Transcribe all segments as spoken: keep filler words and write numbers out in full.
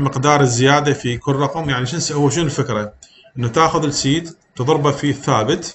مقدار الزيادة في كل رقم. يعني شنو هو شنو الفكرة؟ إنه تاخذ السيد تضربه في الثابت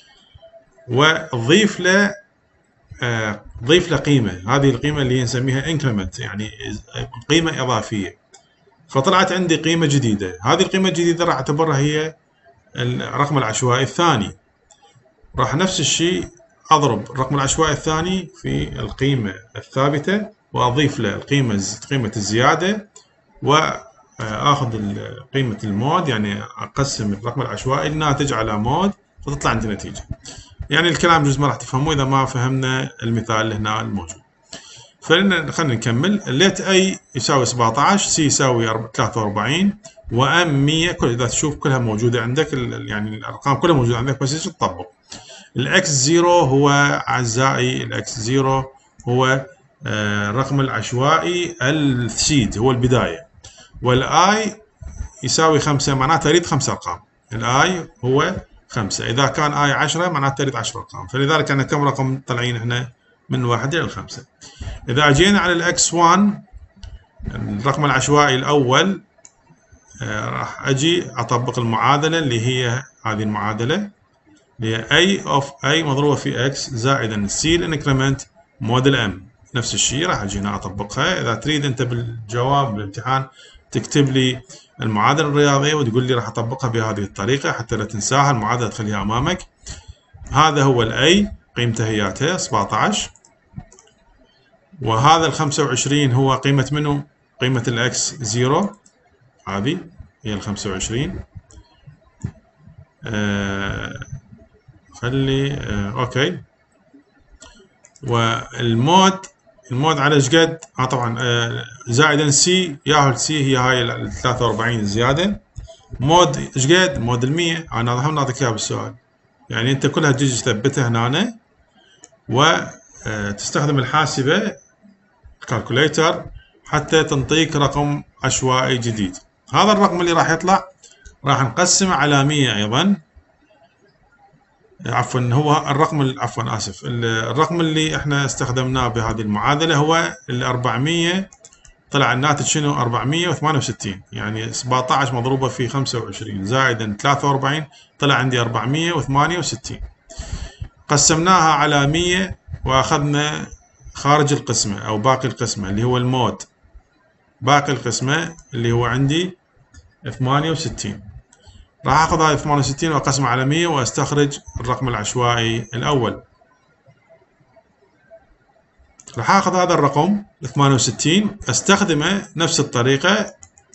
وتضيف له آه تضيف له قيمة، هذه القيمة اللي نسميها انكريمنت، يعني قيمة إضافية. فطلعت عندي قيمة جديدة، هذه القيمة الجديدة راح أعتبرها هي الرقم العشوائي الثاني. راح نفس الشيء أضرب الرقم العشوائي الثاني في القيمة الثابتة وأضيف له القيمة قيمة الزيادة، وآخذ قيمة المود، يعني أقسم الرقم العشوائي الناتج على مود فتطلع عندي نتيجة. يعني الكلام جزء ما راح تفهموه إذا ما فهمنا المثال اللي هنا الموجود. فخلينا خلينا نكمل. ليت اي يساوي سبعة عشر، سي يساوي ثلاثة وأربعين، وام مية. كل اذا تشوف كلها موجوده عندك، يعني الارقام كلها موجوده عندك، بس ايش تطبق. الاكس زيرو هو اعزائي الاكس زيرو هو الرقم العشوائي السيد، هو البدايه. والاي يساوي خمسة، معناته اريد خمس ارقام. الاي هو خمسة، اذا كان اي عشرة معناته اريد عشر ارقام. فلذلك انا كم رقم طالعين احنا من واحد الى الخمسة. إذا أجينا على الإكس واحد الرقم العشوائي الأول، آه راح أجي أطبق المعادلة اللي هي هذه المعادلة اللي هي A of A مضروبة في X زائدا C الانكريمنت مود الام. نفس الشيء راح أجي هنا أطبقها. إذا تريد أنت بالجواب بالامتحان تكتب لي المعادلة الرياضية وتقول لي راح أطبقها بهذه الطريقة حتى لا تنساها، المعادلة تخليها أمامك. هذا هو الأي قيمته هياتها سبعة عشر، وهذا ال خمسة وعشرين هو قيمة منه؟ قيمة الاكس زيرو، هذه هي ال خمسة وعشرين. آه خلي آه اوكي. والمود المود على ايش قد؟ اه طبعا آه زائدا سي، ياهو السي هي هاي ال ثلاثة وأربعين الزيادة. مود ايش قد؟ مود ال مية. انا هم نعطيك اياها بالسؤال، يعني انت كلها تجي تثبتها هنا وتستخدم الحاسبة كالكوليتر حتى تنطيك رقم عشوائي جديد. هذا الرقم اللي راح يطلع راح نقسمه على مية ايضا. عفوا هو الرقم عفوا اسف الرقم اللي احنا استخدمناه بهذه المعادله هو ال أربعمية. طلع الناتج شنو؟ أربعمية وثمانية وستين، يعني سبعة عشر مضروبه في خمسة وعشرين زائدا ثلاثة وأربعين طلع عندي أربعمية وثمانية وستين. قسمناها على مية واخذنا خارج القسمة أو باقي القسمة اللي هو المود. باقي القسمة اللي هو عندي ثمانية وستين. راح أخذ هذه ثمانية وستين وأقسمها على مية وأستخرج الرقم العشوائي الأول. راح أخذ هذا الرقم ثمانية وستين أستخدمه نفس الطريقة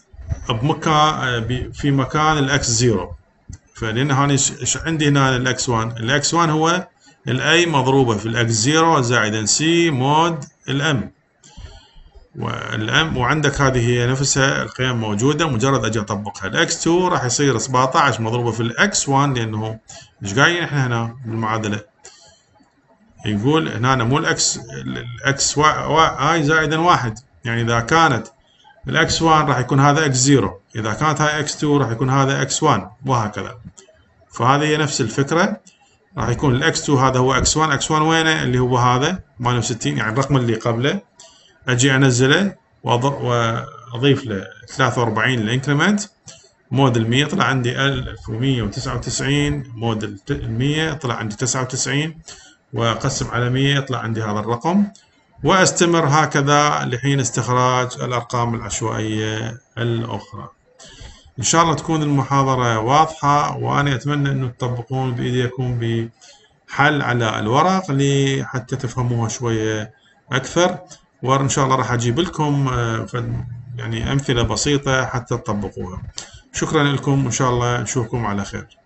بمكان في مكان الإكس زيرو. فلأن هاني عندي هنا الإكس واحد، الإكس واحد هو الاي مضروبة في الاكس زيرو زائدا سي مود الام، والام وعندك هذه هي نفسها القيم موجودة، مجرد اجي اطبقها. الاكس اثنين راح يصير سبعة عشر مضروبة في الاكس واحد، لانه ايش قايلين احنا هنا بالمعادلة؟ يقول هنا مو الاكس الاكس اي زائدا واحد، يعني اذا كانت الاكس واحد راح يكون هذا اكس زيرو، اذا كانت هاي اكس اثنين راح يكون هذا اكس واحد، وهكذا. فهذه هي نفس الفكرة. راح يكون الاكس اثنين هذا هو اكس واحد، اكس واحد وينه؟ اللي هو هذا ثمانية وستين، يعني الرقم اللي قبله. اجي انزله واضيف له ثلاثة وأربعين الانكريمنت مود ال مية، طلع عندي ألف ومية وتسعة وتسعين. مود ال مية طلع عندي تسعة وتسعين، واقسم على مية يطلع عندي هذا الرقم، واستمر هكذا لحين استخراج الارقام العشوائية الاخرى. ان شاء الله تكون المحاضرة واضحة، وانا اتمنى انه تطبقون بايديكم بحل على الورق لحتى تفهموها شوية اكثر. وان شاء الله راح اجيب لكم يعني امثلة بسيطة حتى تطبقوها. شكرا لكم، وان شاء الله نشوفكم على خير.